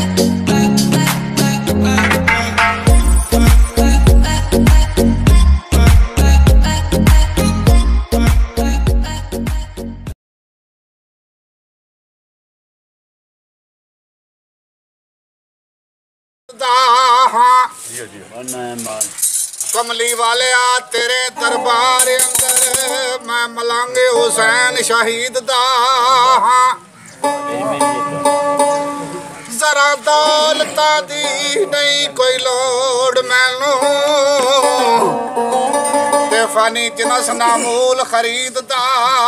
कमली वालिया तेरे दरबार अंदर मैं मलांगे हुसैन शहीद दा जरा दौलता दी नहीं कोई लोड़ मैनू ते फानी जिनस नामूल खरीददा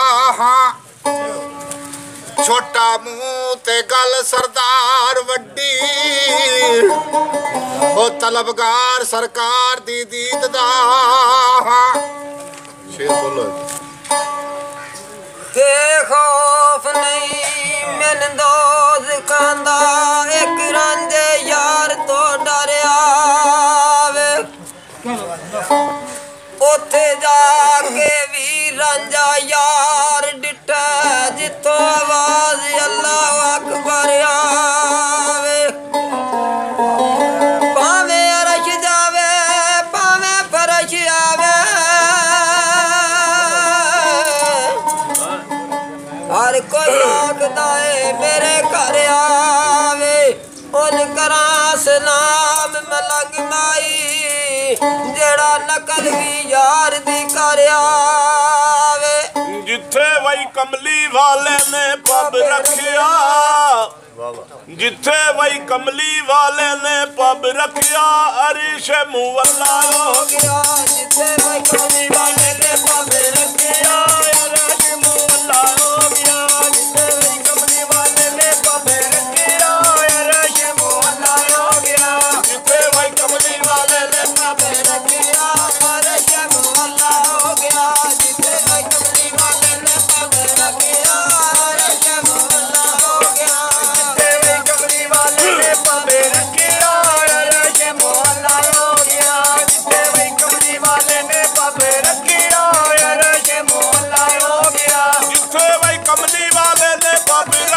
छोटा मुंह ते गल सरदार वड्डी ओ तलबगार सरकार दी दीद दा शेर बोलो के खौफ नहीं मैन दोज खांदा एक रांझे यार तो डरिया वे उथे जाके भी रांझा यार डिठा जिथों आवाज अल्लाह अकबर आवे पावे अरश जावे पावे फरश आवे हर कोई आखदा है मेरे घर आवे उन करा सलाम मलंग माई जेड़ा नकल भी यार दी कर आवे जिथे वही कमली वाले ने पब रखिया जिथे वही कमली वाले ने पब रखिया अरिश मुअल्ला हो गया जिथे वही कमली वाले ने पब रखिया अरिश मुअल्ला हो गया जिथे वही कमली वाले ने पब रखिया अरिश मुअल्ला हो गया जिथे वही कमली वाले ने पब रखिया अरिश मुअल्ला हो गया जिथे वही कमली वाले ने पब रखिया अरिश मुअल्ला हो गया जिथे वही कमली वाले ने पब रखिया अरिश मुअल्ला हो गया जिथे वही कमली वाले ने पब रखिया अरिश मुअल्ला हो गया जिथे वही कमली वाले ने पब